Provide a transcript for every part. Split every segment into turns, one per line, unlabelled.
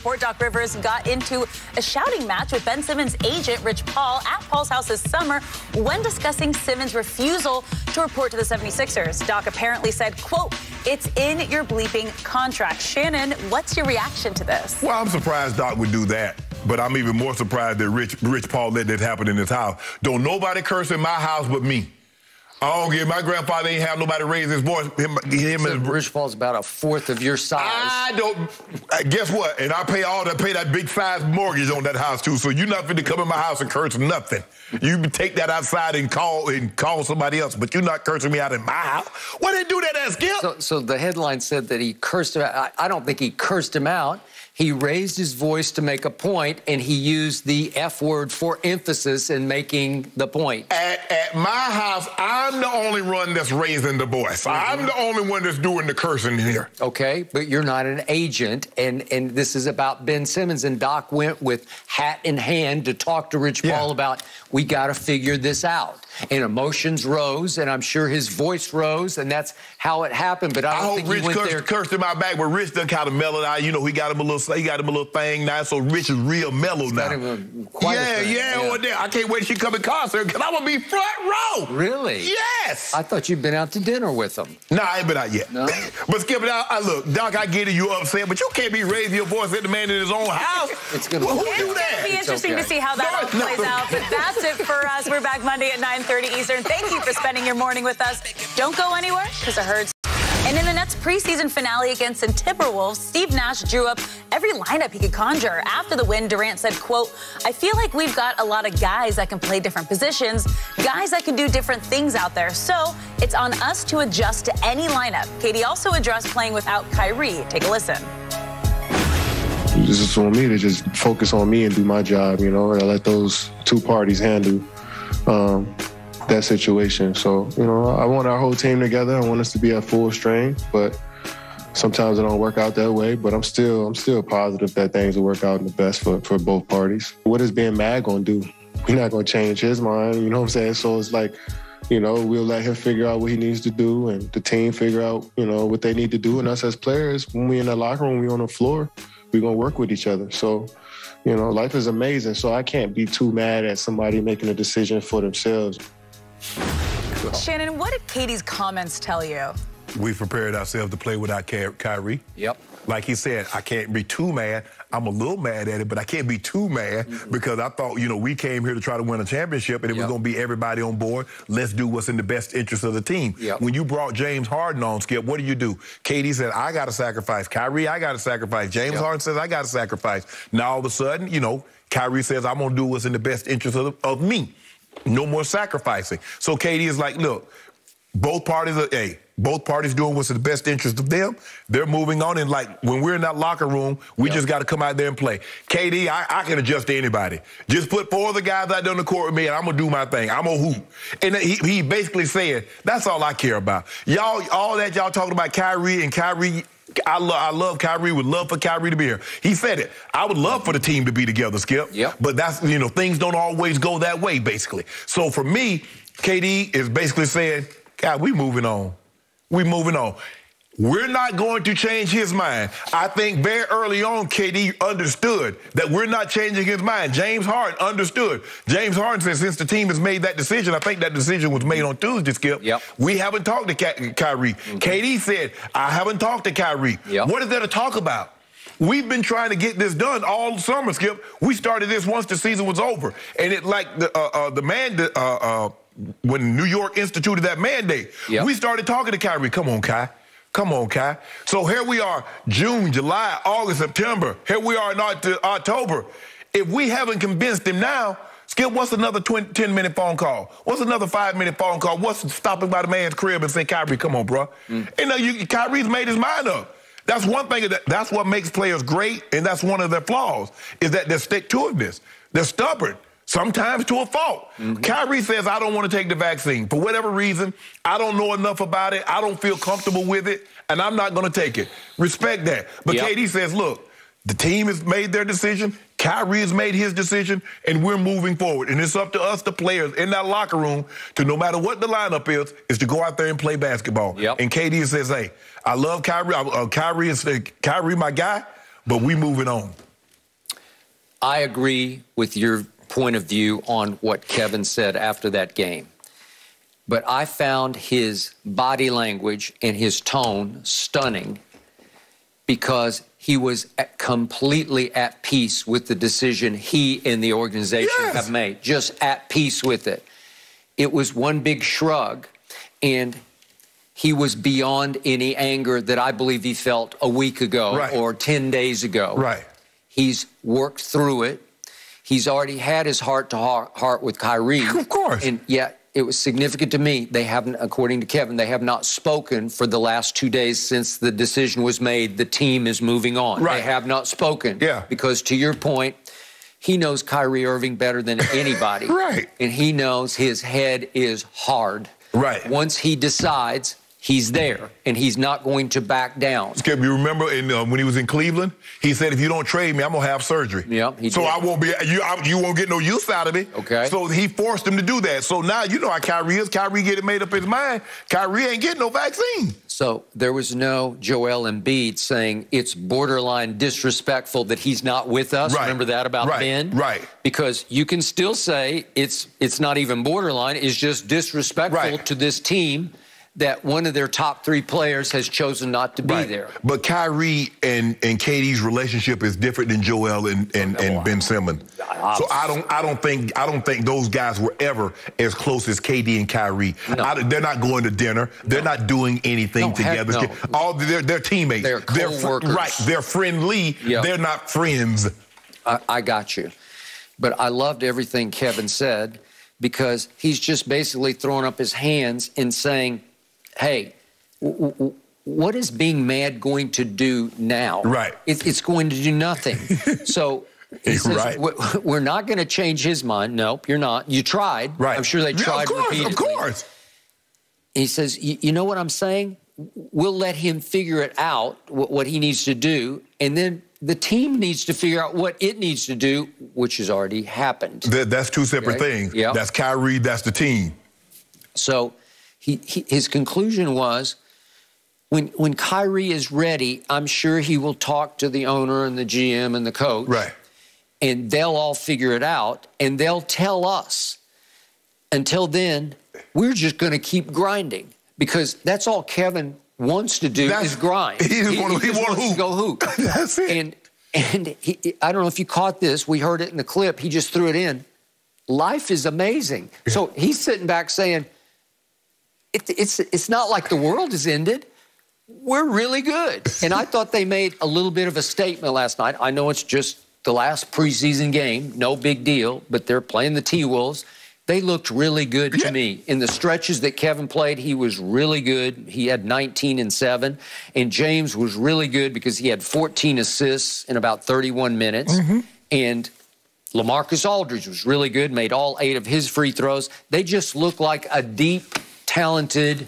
report Doc Rivers got into a shouting match with Ben Simmons' agent, Rich Paul, at Paul's house this summer when discussing Simmons' refusal to report to the 76ers. Doc apparently said, quote, "It's in your bleeping contract." Shannon, what's your reaction to this?
Well, I'm surprised Doc would do that. But I'm even more surprised that Rich Paul let that happen in his house. Don't nobody curse in my house but me. I don't get, my grandfather ain't have nobody raise his voice.
Rich Paul's about a fourth of your size.
I don't, guess what? And I pay that big size mortgage on that house too. So you're not fit to come in my house and curse nothing. You can take that outside and call somebody else, but you're not cursing me out in my house. Why did they do that, Skip?
So the headline said that he cursed him out. I don't think he cursed him out. He raised his voice to make a point, and he used the F word for emphasis in making the point.
At my house, I'm the only one that's raising the voice. I'm the only one that's doing the cursing here.
Okay, but you're not an agent, and this is about Ben Simmons, and Doc went with hat in hand to talk to Rich Paul about, we got to figure this out. And emotions rose, and I'm sure his voice rose, and that's how it happened. But I don't think
Rich
he went there.
Cursed in my back, but Rich done kind of mellowed out. You know, he got him a little thing now, so Rich is real mellow now. Over there. I can't wait till she come in concert, because I'm going to be front row.
Really?
Yes.
I thought you'd been out to dinner with him.
No, I ain't been out yet.
No?
But Skip, look, Doc, I get it, you upset, but you can't be raising your voice at the man in his own house.
It's going to
be interesting to see how that all plays out. But that's it for us. We're back Monday at 9:30 Eastern. Thank you for spending your morning with us. Don't go anywhere, because it hurts. And in the Nets preseason finale against the Timberwolves, Steve Nash drew up every lineup he could conjure. After the win, Durant said, quote, "I feel like we've got a lot of guys that can play different positions, guys that can do different things out there. So it's on us to adjust to any lineup." KD also addressed playing without Kyrie. Take a listen.
This is on me to just focus on me and do my job, you know, and I let those two parties handle that situation. So, you know, I want our whole team together. I want us to be at full strength, but sometimes it don't work out that way. But I'm still positive that things will work out in the best for both parties. What is being mad gonna do? We're not gonna change his mind, you know what I'm saying? So it's like, you know, we'll let him figure out what he needs to do and the team figure out, you know, what they need to do. And us as players, when we in the locker room, we on the floor, we're gonna work with each other. So, you know, life is amazing. So I can't be too mad at somebody making a decision for themselves.
Shannon, what did Katie's comments tell you?
We prepared ourselves to play without Kyrie.
Yep.
Like he said, I can't be too mad. I'm a little mad at it, but I can't be too mad because I thought, you know, we came here to try to win a championship, and it was going to be everybody on board. Let's do what's in the best interest of the team. When you brought James Harden on, Skip, what do? Katie said, I got to sacrifice. Kyrie, I got to sacrifice. James Harden says, I got to sacrifice. Now, all of a sudden, you know, Kyrie says, I'm going to do what's in the best interest of me. No more sacrificing. So Katie is like, look, both parties doing what's in the best interest of them. They're moving on. And like when we're in that locker room, we just got to come out there and play. KD, I can adjust to anybody. Just put 4 of the guys out there on the court with me, and I'm going to do my thing. I'm going to hoop. And he basically said, that's all I care about. Y'all, all that y'all talking about Kyrie and Kyrie, I love Kyrie, would love for Kyrie to be here. He said it. I would love for the team to be together, Skip. But that's, you know, things don't always go that way, basically. So for me, KD is basically saying, God, we moving on. We moving on. We're not going to change his mind. I think very early on, KD understood that we're not changing his mind. James Harden understood. James Harden said since the team has made that decision, I think that decision was made on Tuesday, Skip. We haven't talked to Kyrie. KD said, I haven't talked to Kyrie. What is there to talk about? We've been trying to get this done all summer, Skip. We started this once the season was over. And it like when New York instituted that mandate, we started talking to Kyrie. Come on, Kai. Come on, Kai. So here we are, June, July, August, September. Here we are in October. If we haven't convinced him now, Skip, what's another 10-minute phone call? What's another 5-minute phone call? What's stopping by the man's crib and saying, Kyrie, come on, bro? And Kyrie's made his mind up. That's one thing. That's what makes players great, and that's one of their flaws, is that they're stick-to-itiveness. They're stubborn. Sometimes to a fault. Kyrie says, I don't want to take the vaccine. For whatever reason, I don't know enough about it. I don't feel comfortable with it, and I'm not going to take it. Respect that. But KD says, look, the team has made their decision. Kyrie has made his decision, and we're moving forward. And it's up to us, the players in that locker room, to no matter what the lineup is to go out there and play basketball. And KD says, hey, I love Kyrie. Kyrie is Kyrie, my guy, but we moving on.
I agree with your point of view on what Kevin said after that game. But I found his body language and his tone stunning because he was completely at peace with the decision he and the organization have made, just at peace with it. It was one big shrug, and he was beyond any anger that I believe he felt a week ago or 10 days ago.
Right.
He's worked through it. He's already had his heart-to-heart with Kyrie.
Of course.
And yet it was significant to me. They haven't, according to Kevin, they have not spoken for the last 2 days since the decision was made. The team is moving on.
Right.
They have not spoken.
Yeah.
Because to your point, he knows Kyrie Irving better than anybody.
Right.
And he knows his head is hard.
Right.
Once he decides, he's there, and he's not going to back down.
Skip, you remember when he was in Cleveland? He said, if you don't trade me, I'm going to have surgery.
Yep, he did.
So I won't be, you won't get no use out of me.
Okay.
So he forced him to do that. So now you know how Kyrie is. Kyrie get it made up his mind. Kyrie ain't getting no vaccine.
So there was no Joel Embiid saying it's borderline disrespectful that he's not with us.
Right.
Remember that about Ben?
Right.
Because you can still say it's not even borderline. It's just disrespectful to this team that one of their top 3 players has chosen not to be there.
But Kyrie and KD's relationship is different than Joel and Ben Simmons. So I don't think those guys were ever as close as KD and Kyrie. No. They're not going to dinner. They're not doing anything together. All they're teammates.
They're co-workers.
Right. They're friendly.
Yep.
They're not friends.
I got you. But I loved everything Kevin said because he's just basically throwing up his hands and saying, hey, what is being mad going to do now?
Right.
It's going to do nothing. So he says, we're not going to change his mind. Nope, you're not. You tried.
Right.
I'm sure they tried repeatedly.
Of course.
He says, you know what I'm saying? We'll let him figure it out, what he needs to do, and then the team needs to figure out what it needs to do, which has already happened.
That's 2 separate things.
Yep.
That's Kyrie, that's the team.
So his conclusion was, when Kyrie is ready, I'm sure he will talk to the owner and the GM and the coach.
Right.
And they'll all figure it out, and they'll tell us. Until then, we're just going to keep grinding because that's all Kevin wants to do is grind.
He just wants
to go hoop.
That's it.
And I don't know if you caught this. We heard it in the clip. He just threw it in. Life is amazing. So he's sitting back saying, it's not like the world has ended. We're really good. And I thought they made a little bit of a statement last night. I know it's just the last preseason game, no big deal, but they're playing the T-Wolves. They looked really good to me. In the stretches that Kevin played, he was really good. He had 19 and 7. And James was really good because he had 14 assists in about 31 minutes. And LaMarcus Aldridge was really good, made all 8 of his free throws. They just look like a deep, talented,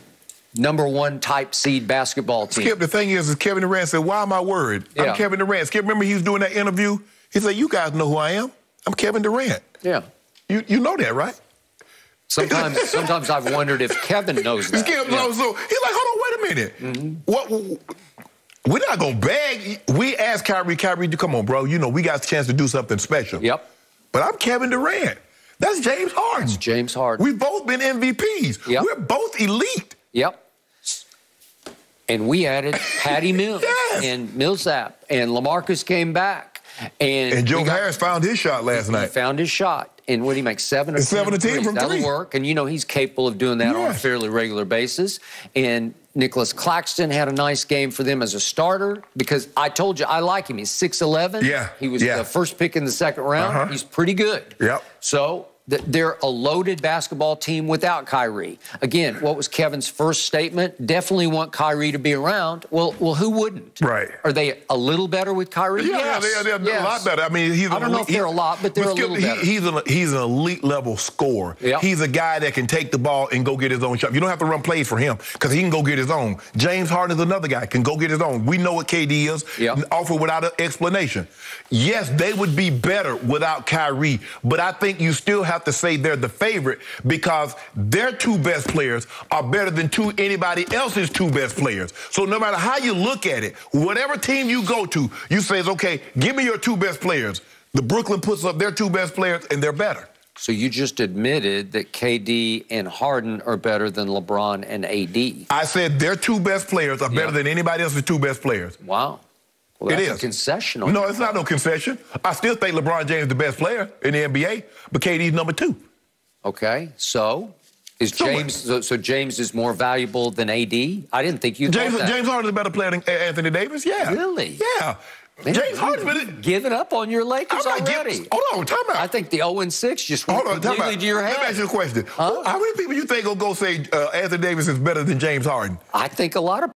#1 type seed basketball team.
Skip, the thing is Kevin Durant said, why am I worried? I'm Kevin Durant. Skip, remember he was doing that interview? He said, you guys know who I am. I'm Kevin Durant.
Yeah.
You know that, right?
Sometimes I've wondered if Kevin knows that.
Skip, so he's like, hold on, wait a minute. What? We're not going to beg. We asked Kyrie, come on, bro. You know, we got a chance to do something special.
Yep.
But I'm Kevin Durant. That's James Harden.
That's James Harden.
We've both been MVPs.
Yep.
We're both elite.
Yep. And we added Patty Mills and Millsap, and LaMarcus came back. And
Joe Harris found his shot last night.
He found his shot. And what did he make? 7 or 10?
7 or 10 from 3.
That'll work. And, you know, he's capable of doing that on a fairly regular basis. And Nicholas Claxton had a nice game for them as a starter because I told you, I like him. He's 6'11".
Yeah.
He was the first pick in the 2nd round. He's pretty good.
Yep.
So they're a loaded basketball team without Kyrie. Again, what was Kevin's first statement? Definitely want Kyrie to be around. Well, who wouldn't?
Right.
Are they a little better with Kyrie?
Yeah, they're a lot better. I mean,
I don't know if they're a lot, but they're a little better.
He's an elite level scorer.
Yep.
He's a guy that can take the ball and go get his own shot. You don't have to run plays for him because he can go get his own. James Harden is another guy, can go get his own. We know what KD is, offer without an explanation. Yes, they would be better without Kyrie, but I think you still have to say they're the favorite because their 2 best players are better than anybody else's 2 best players. So no matter how you look at it, whatever team you go to, you say, okay, give me your 2 best players. The Brooklyn puts up their 2 best players, and they're better.
So you just admitted that KD and Harden are better than LeBron and AD.
I said their 2 best players are better than anybody else's 2 best players.
Wow. Well, that's a concession.
No, it's not no concession. I still think LeBron James is the best player in the NBA, but KD's number 2.
Okay, so is so James is more valuable than AD? I didn't think you thought that.
James Harden is a better player than Anthony Davis. Yeah.
Really?
Yeah.
Man,
James Harden's
giving up on your Lakers already.
Hold on, time out.
I think the 0-6 just went completely to your head.
Let me ask you a question.
Huh?
How many people you think will go say Anthony Davis is better than James Harden?
I think a lot of